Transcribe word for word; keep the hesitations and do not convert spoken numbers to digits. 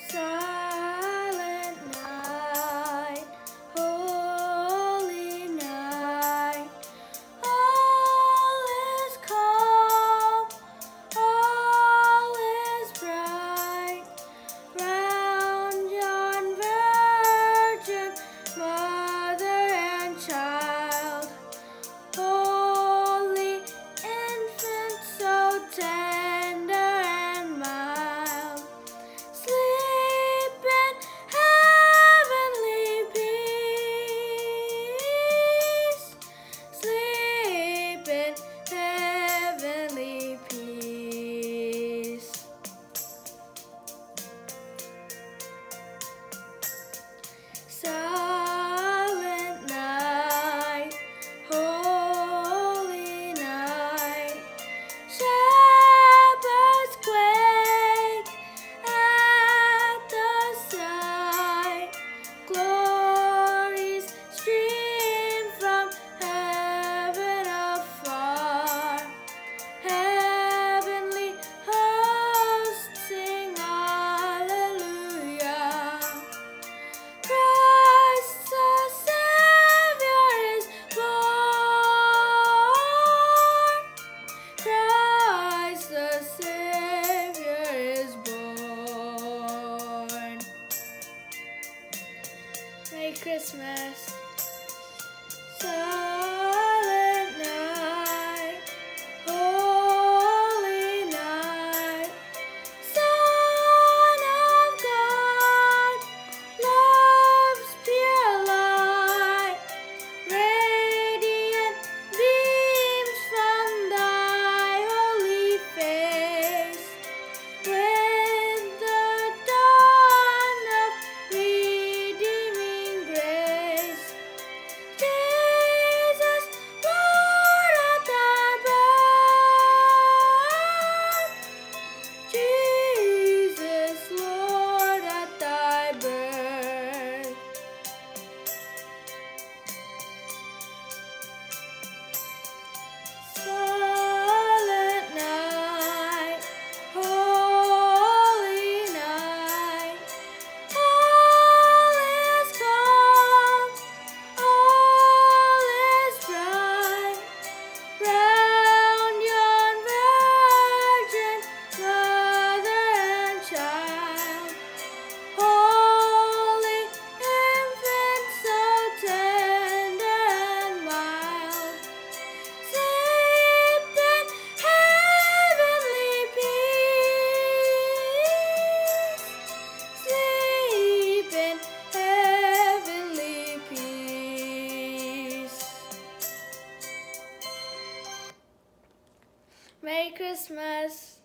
Silent night, holy night, all is calm, all is bright, round yon virgin, mother and child, holy infant, so tender and mild. Sleep in heavenly peace. Sleep in heavenly peace. Silent night, holy night, shepherds quake at the sight, glories stream from heaven afar, heavenly hosts sing hallelujah. Christ the Savior is born. Christ the Savior is born. Merry Christmas. Silent night, holy night, Son of God, love's pure light, radiant beams from thy holy face, with the dawn of redeeming grace. Jesus, Lord, at thy birth, Jesus, Lord, at thy birth. Silent night, holy night, all is calm, all is bright, round yon virgin, mother and child, holy infant, so tender and mild. Sleep in heavenly peace. Sleep in heavenly peace. Merry Christmas.